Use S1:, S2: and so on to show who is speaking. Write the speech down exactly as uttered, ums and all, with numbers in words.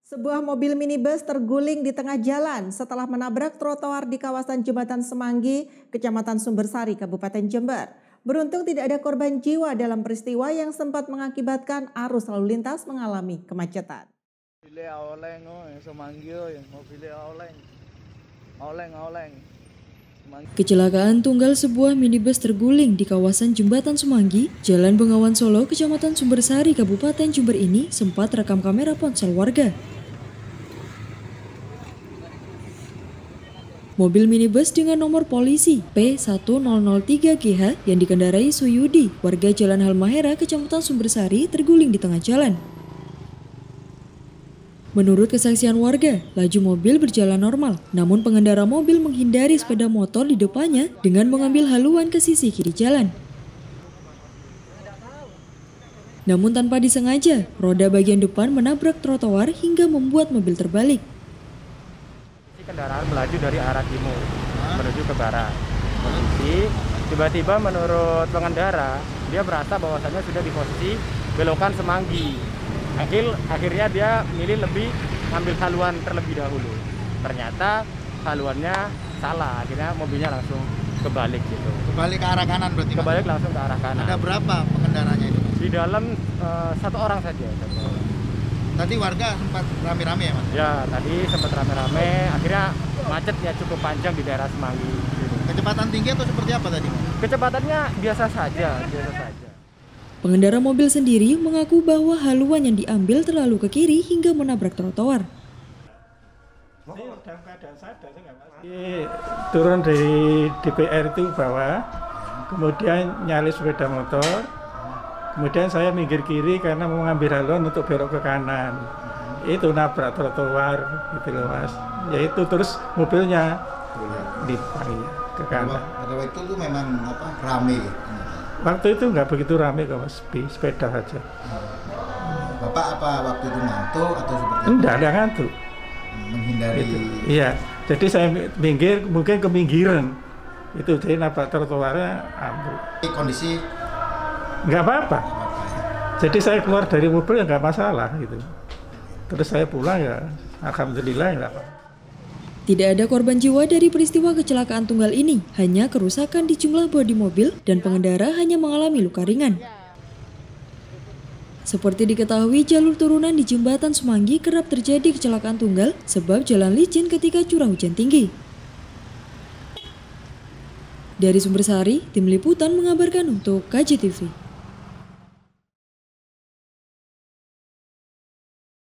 S1: Sebuah mobil minibus terguling di tengah jalan setelah menabrak trotoar di kawasan Jembatan Semanggi, Kecamatan Sumbersari, Kabupaten Jember. Beruntung tidak ada korban jiwa dalam peristiwa yang sempat mengakibatkan arus lalu lintas mengalami kemacetan. Kecelakaan tunggal sebuah minibus terguling di kawasan Jembatan Semanggi, Jalan Bengawan Solo, Kecamatan Sumbersari, Kabupaten Jember ini sempat rekam kamera ponsel warga. Mobil minibus dengan nomor polisi P satu nol nol tiga G H yang dikendarai Suyudi, warga Jalan Halmahera, Kecamatan Sumbersari, terguling di tengah jalan. Menurut kesaksian warga, laju mobil berjalan normal, namun pengendara mobil menghindari sepeda motor di depannya dengan mengambil haluan ke sisi kiri jalan. Namun tanpa disengaja, roda bagian depan menabrak trotoar hingga membuat mobil terbalik.
S2: Kendaraan melaju dari arah timur menuju ke barat. Posisi tiba-tiba menurut pengendara dia merasa bahwasannya sudah di posisi belokan Semanggi. Akhir, akhirnya dia milih lebih ngambil haluan terlebih dahulu. Ternyata haluannya salah, akhirnya mobilnya langsung kebalik gitu.
S3: Kebalik ke arah kanan berarti?
S2: Kebalik mas? Langsung ke arah kanan.
S3: Ada berapa pengendaranya itu?
S2: Di dalam uh, satu orang saja. Satu orang.
S3: Tadi warga sempat rame-rame ya mas?
S2: Ya, tadi sempat rame-rame, akhirnya macet ya cukup panjang di daerah Semanggi.
S3: Kecepatan tinggi atau seperti apa tadi?
S2: Kecepatannya biasa saja, biasa saja.
S1: Pengendara mobil sendiri mengaku bahwa haluan yang diambil terlalu ke kiri hingga menabrak trotoar.
S4: Dalam keadaan sadar, turun dari D P R itu bawah, kemudian nyalip sepeda motor. Kemudian saya minggir kiri karena mau ngambil haluan untuk belok ke kanan. Itu nabrak trotoar gitu loh mas. Ya itu terus mobilnya dipanggil ke kanan.
S3: Pada waktu itu tuh memang apa rame gitu.
S4: Waktu itu nggak begitu rame kok mas, sepeda saja.
S3: Bapak apa waktu itu ngantuk atau seperti apa?
S4: Enggak, enggak ngantuk.
S3: Menghindari.
S4: Itu. Iya, jadi saya minggir mungkin keminggiran. Itu jadi nabrak trotoarnya ambruk.
S3: Kondisi
S4: nggak apa-apa. Jadi saya keluar dari mobil ya nggak masalah gitu. Terus saya pulang ya, alhamdulillah ya nggak apa-apa.
S1: Tidak ada korban jiwa dari peristiwa kecelakaan tunggal ini, hanya kerusakan di jumlah bodi mobil dan pengendara hanya mengalami luka ringan. Seperti diketahui, jalur turunan di Jembatan Semanggi kerap terjadi kecelakaan tunggal sebab jalan licin ketika curah hujan tinggi. Dari Sumbersari, tim liputan mengabarkan untuk K J T V.